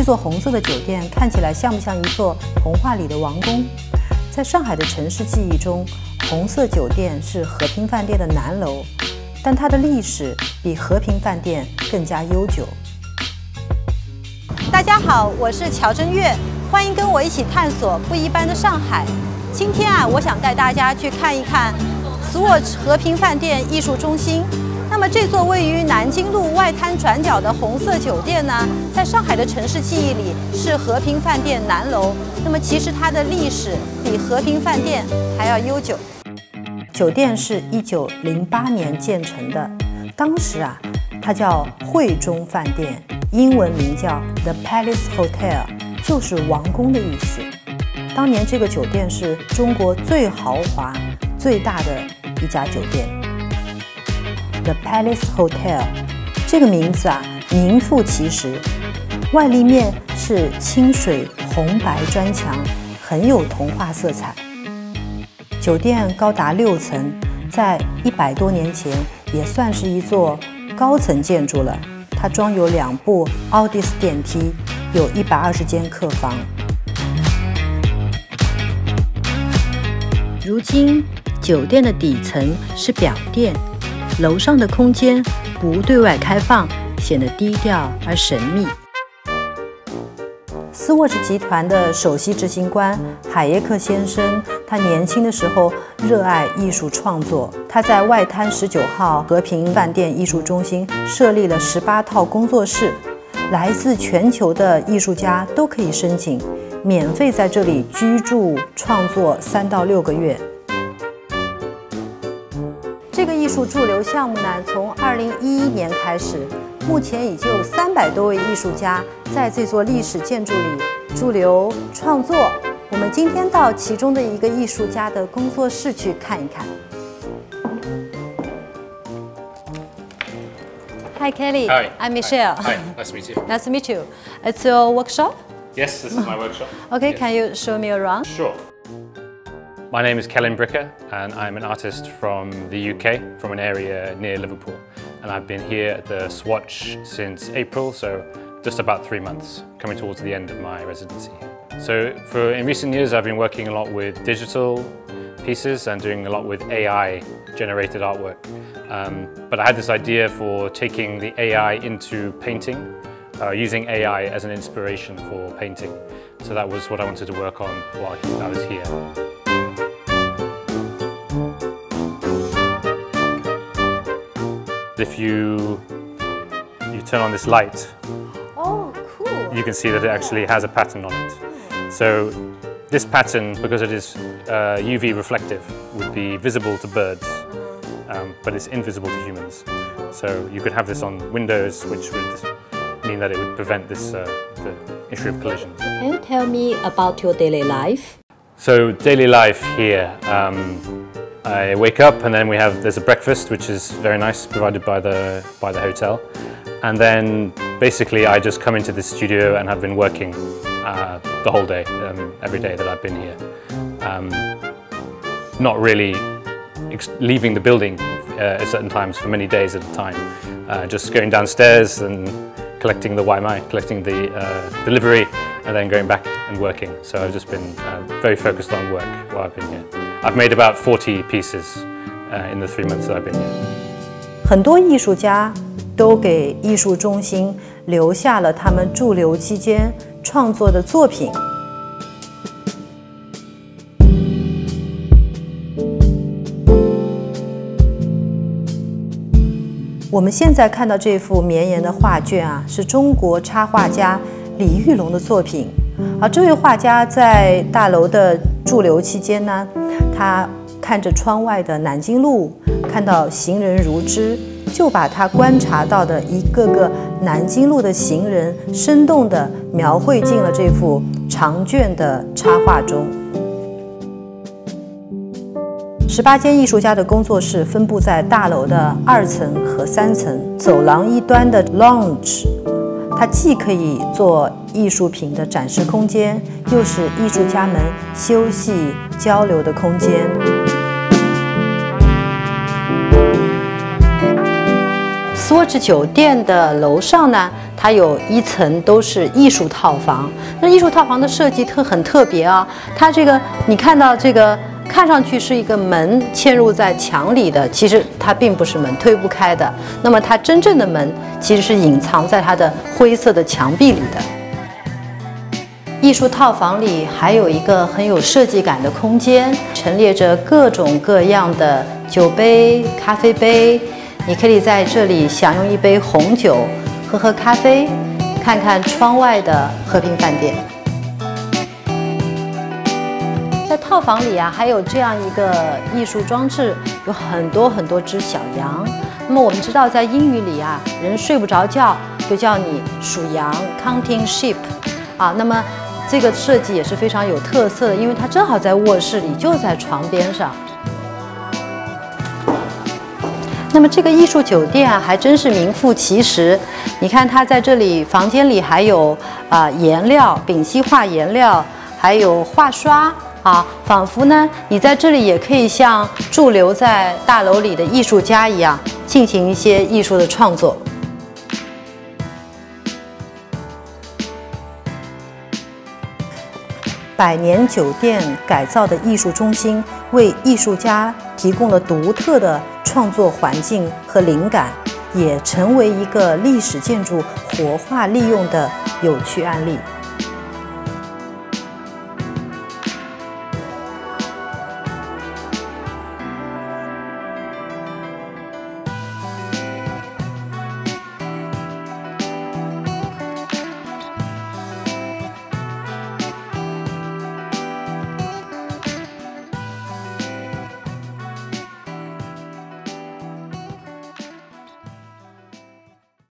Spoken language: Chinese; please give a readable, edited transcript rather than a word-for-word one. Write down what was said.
这座红色的酒店看起来像不像一座童话里的王宫？在上海的城市记忆中，红色酒店是和平饭店的南楼，但它的历史比和平饭店更加悠久。大家好，我是乔真月，欢迎跟我一起探索不一般的上海。今天我想带大家去看一看 Swatch 和平饭店艺术中心。那么这座位于南京路外滩转角的红色酒店呢，在上海的城市记忆里是和平饭店南楼。那么其实它的历史比和平饭店还要悠久。酒店是1908年建成的，当时它叫会中饭店，英文名叫 The Palace Hotel， 就是王宫的意思。当年这个酒店是中国最豪华、最大的一家酒店。The Palace Hotel 这个名字名副其实，外立面是清水红白砖墙，很有童话色彩。酒店高达6层，在100多年前也算是一座高层建筑了。它装有2部奥迪斯电梯，有120间客房。如今，酒店的底层是表店。楼上的空间不对外开放，显得低调而神秘。斯沃茨集团的首席执行官海耶克先生，他年轻的时候热爱艺术创作。他在外滩19号和平饭店艺术中心设立了18套工作室，来自全球的艺术家都可以申请，免费在这里居住创作3到6个月。这个艺术驻留项目呢，从2011年开始，目前已经有300多位艺术家在这座历史建筑里驻留创作。我们今天到其中的一个艺术家的工作室去看一看。Hi Kelly. Hi. I'm Michelle. Hi. Nice to meet you. Nice to meet you. It's your workshop? Yes, this is my workshop. Okay, yes. Can you show me around? Sure. My name is Celyn Bricker and I'm an artist from the UK, from an area near Liverpool. And I've been here at the Swatch since April, so just about 3 months, coming towards the end of my residency. So in recent years I've been working a lot with digital pieces and doing a lot with AI-generated artwork. But I had this idea for taking the AI into painting, using AI as an inspiration for painting. So that was what I wanted to work on while I was here. If you turn on this light, you can see that it actually has a pattern on it. So this pattern, because it is UV reflective, would be visible to birds, but it's invisible to humans. So you could have this on windows, which would mean that it would prevent this the issue of collisions. Can you tell me about your daily life? So daily life here. I wake up and then there's a breakfast which is very nice, provided by the hotel, and then basically I just come into the studio and have been working the whole day, every day that I've been here. Not really leaving the building at certain times for many days at a time, just going downstairs and collecting the YMI, collecting the delivery, and then going back and working. So I've just been very focused on work while I've been here. I've made about 40 pieces in the 3 months that I've been here. 很多艺术家都给艺术中心留下了他们驻留期间创作的作品。我们现在看到这幅绵延的画卷是中国插画家李玉龙的作品。这位画家在大楼的驻留期间呢，他看着窗外的南京路，看到行人如织，就把他观察到的一个个南京路的行人生动地描绘进了这幅长卷的插画中。18间艺术家的工作室分布在大楼的2层和3层，走廊一端的 lounge， 它既可以做艺术品的展示空间，又是艺术家们休息交流的空间。Swatch 酒店的楼上呢， 它有1层都是艺术套房。那艺术套房的设计很特别啊，它这个你看到这个看上去是一个门嵌入在墙里的，其实它并不是门，推不开的。那么它真正的门其实是隐藏在它的灰色的墙壁里的。艺术套房里还有一个很有设计感的空间，陈列着各种各样的酒杯、咖啡杯。你可以在这里享用一杯红酒，喝咖啡，看看窗外的和平饭店。在套房里啊，还有这样一个艺术装置，有很多只小羊。那么我们知道，在英语里啊，人睡不着觉就叫你数羊 （counting sheep） 啊。那么这个设计也是非常有特色的，因为它正好在卧室里，就在床边上。那么这个艺术酒店啊，还真是名副其实。你看，它在这里房间里还有颜料、丙烯画颜料，还有画刷啊，仿佛呢你在这里也可以像驻留在大楼里的艺术家一样，进行一些艺术的创作。百年酒店改造的艺术中心，为艺术家提供了独特的创作环境和灵感，也成为一个历史建筑活化利用的有趣案例。